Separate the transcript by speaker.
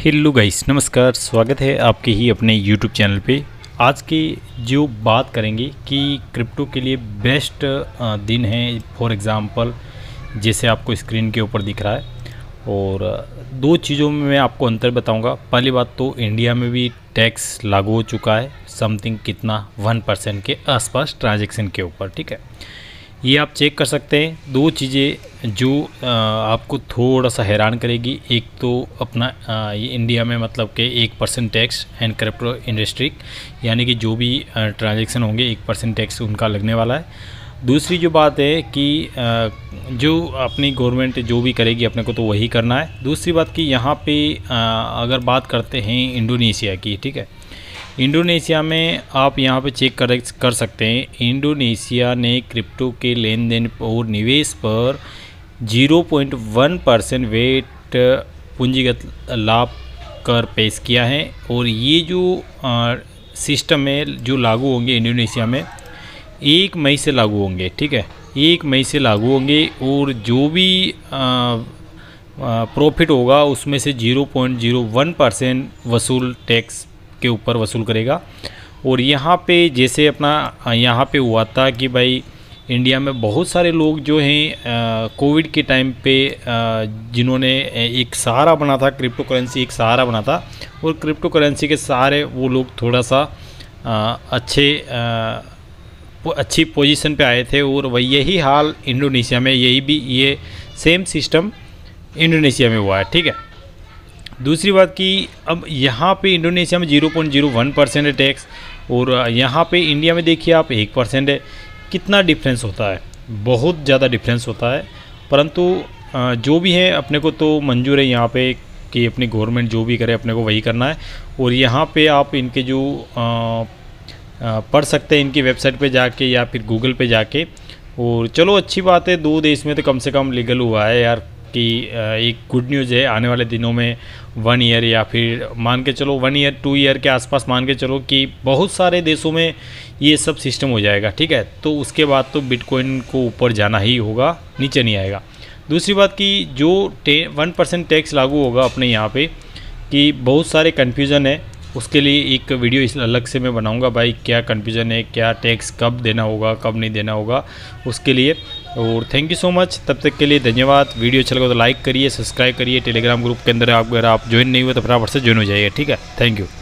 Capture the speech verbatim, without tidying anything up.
Speaker 1: Hello guys, नमस्कार। स्वागत है आपके ही अपने यूट्यूब चैनल पे। आज की जो बात करेंगे कि क्रिप्टो के लिए बेस्ट दिन है। फॉर एग्ज़ाम्पल जैसे आपको स्क्रीन के ऊपर दिख रहा है, और दो चीज़ों में मैं आपको अंतर बताऊंगा। पहली बात तो इंडिया में भी टैक्स लागू हो चुका है, समथिंग कितना वन परसेंट के आसपास ट्रांजैक्शन के ऊपर, ठीक है। ये आप चेक कर सकते हैं। दो चीज़ें जो आ, आपको थोड़ा सा हैरान करेगी, एक तो अपना आ, ये इंडिया में मतलब कि एक percent tax and crypto industry, यानी कि जो भी ट्रांजैक्शन होंगे एक परसेंट टैक्स उनका लगने वाला है। दूसरी जो बात है कि आ, जो अपनी गवर्नमेंट जो भी करेगी अपने को तो वही करना है। दूसरी बात कि यहाँ पे आ, अगर बात करते हैं इंडोनेशिया की, ठीक है, इंडोनेशिया में आप यहाँ पे चेक कर कर सकते हैं। इंडोनेशिया ने क्रिप्टो के लेन देन और निवेश पर ज़ीरो पॉइंट वन परसेंट वेट पूंजीगत लाभ कर पेश किया है। और ये जो आ, सिस्टम है जो लागू होंगे इंडोनेशिया में एक मई से लागू होंगे, ठीक है, एक मई से लागू होंगे। और जो भी प्रॉफिट होगा उसमें से zero point zero one percent वसूल टैक्स के ऊपर वसूल करेगा। और यहाँ पे जैसे अपना यहाँ पे हुआ था कि भाई इंडिया में बहुत सारे लोग जो हैं कोविड के टाइम पे जिन्होंने एक सहारा बना था, क्रिप्टो करेंसी एक सहारा बना था, और क्रिप्टो करेंसी के सहारे वो लोग थोड़ा सा आ, अच्छे आ, अच्छी पोजीशन पे आए थे। और वही यही हाल इंडोनेशिया में, यही भी ये सेम सिस्टम इंडोनेशिया में हुआ है, ठीक है। दूसरी बात कि अब यहाँ पे इंडोनेशिया में zero point zero one percent है टैक्स, और यहाँ पे इंडिया में देखिए आप एक परसेंट है। कितना डिफरेंस होता है, बहुत ज़्यादा डिफरेंस होता है। परंतु जो भी है अपने को तो मंजूर है यहाँ पे कि अपनी गवर्नमेंट जो भी करे अपने को वही करना है। और यहाँ पे आप इनके जो आ, आ, पढ़ सकते हैं इनकी वेबसाइट पे जाके या फिर गूगल पे जाके। और चलो अच्छी बात है, दो देश में तो कम से कम लीगल हुआ है यार, कि एक गुड न्यूज़ है। आने वाले दिनों में वन ईयर या फिर मान के चलो वन ईयर टू ईयर के आसपास मान के चलो कि बहुत सारे देशों में ये सब सिस्टम हो जाएगा, ठीक है। तो उसके बाद तो बिटकॉइन को ऊपर जाना ही होगा, नीचे नहीं आएगा। दूसरी बात कि जो वन परसेंट टैक्स लागू होगा अपने यहाँ पे, कि बहुत सारे कन्फ्यूज़न है, उसके लिए एक वीडियो इस अलग से मैं बनाऊंगा भाई, क्या कन्फ्यूज़न है, क्या टैक्स कब देना होगा कब नहीं देना होगा उसके लिए। और थैंक यू सो मच, तब तक के लिए धन्यवाद। वीडियो अच्छा लगा तो लाइक करिए, सब्सक्राइब करिए। टेलीग्राम ग्रुप के अंदर आप अगर आप ज्वाइन नहीं हुए तो फटाफट से ज्वाइन हो जाइए, ठीक है। Thank you.